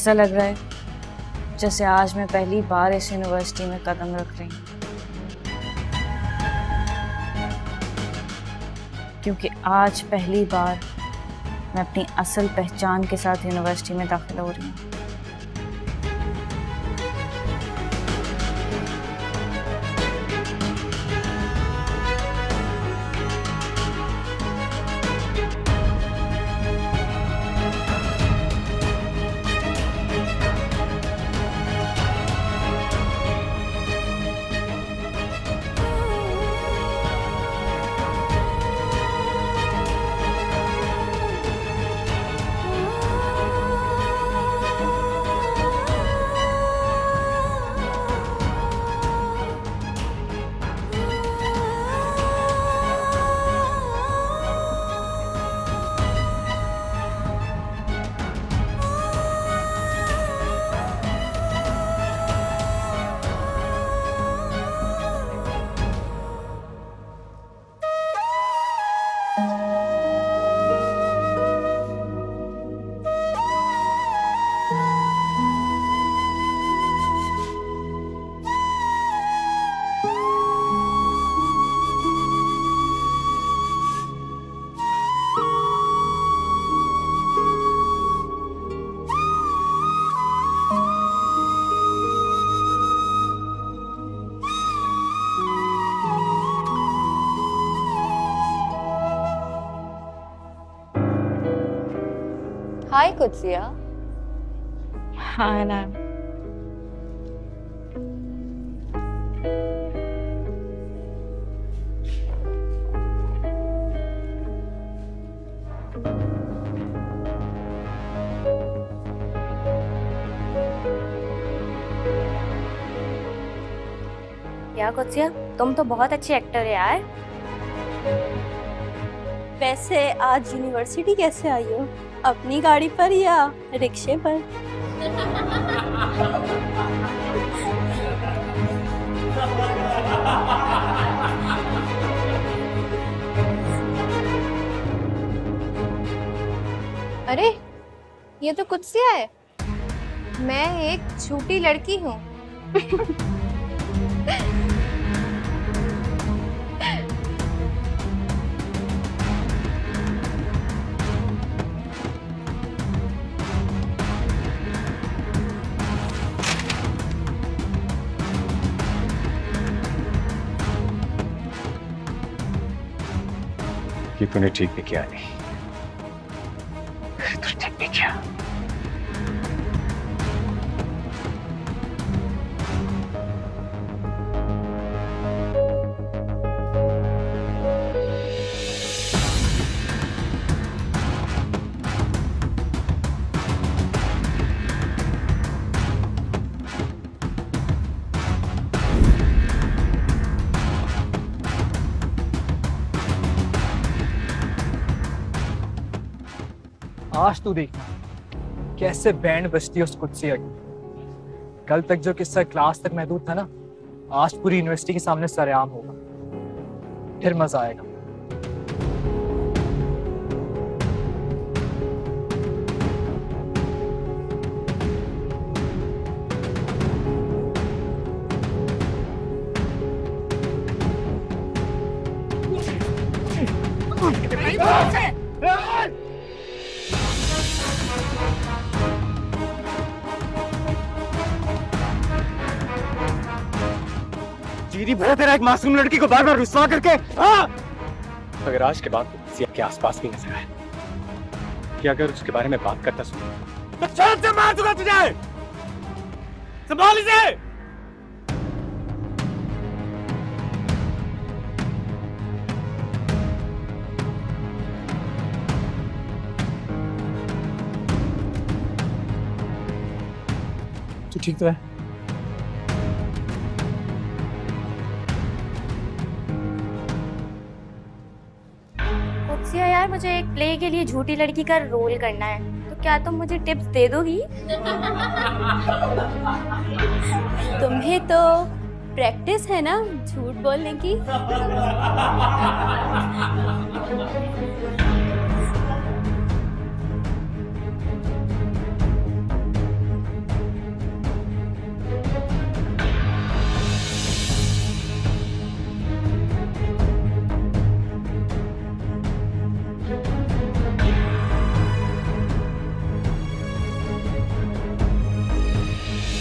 ऐसा लग रहा है जैसे आज मैं पहली बार इस यूनिवर्सिटी में कदम रख रही हूँ, क्योंकि आज पहली बार मैं अपनी असल पहचान के साथ यूनिवर्सिटी में दाखिल हो रही हूँ। हाय कुत्सिया। हाय नाम। यार कुत्सिया, तुम तो बहुत अच्छी एक्टर है यार। वैसे आज यूनिवर्सिटी कैसे आई हो? अपनी गाड़ी पर या रिक्शे पर? अरे ये तो कुत्सिया है। मैं एक छोटी लड़की हूँ। कि तूने ठीक भी किया नहीं, तूने ठीक भी किया। आज तू देखना कैसे बैंड बजती है उस कुत्सिया की। कल तक जो किस्सा क्लास तक महदूद था ना, आज पूरी यूनिवर्सिटी के सामने सरेआम होगा। फिर मजा आएगा। चीरी बोला तेरा एक मासूम लड़की को बार बार रुस्वा करके। अगर आज के बाद किसी आपके आसपास भी नजर आए कि अगर उसके बारे में बात करता सुन तो जान से मार दूंगा तुझे। संभाल इसे। तू ठीक तो है? कुत्सिया यार, मुझे एक प्ले के लिए झूठी लड़की का रोल करना है, तो क्या तुम मुझे टिप्स दे दोगी? तुम्हें तो प्रैक्टिस है ना झूठ बोलने की।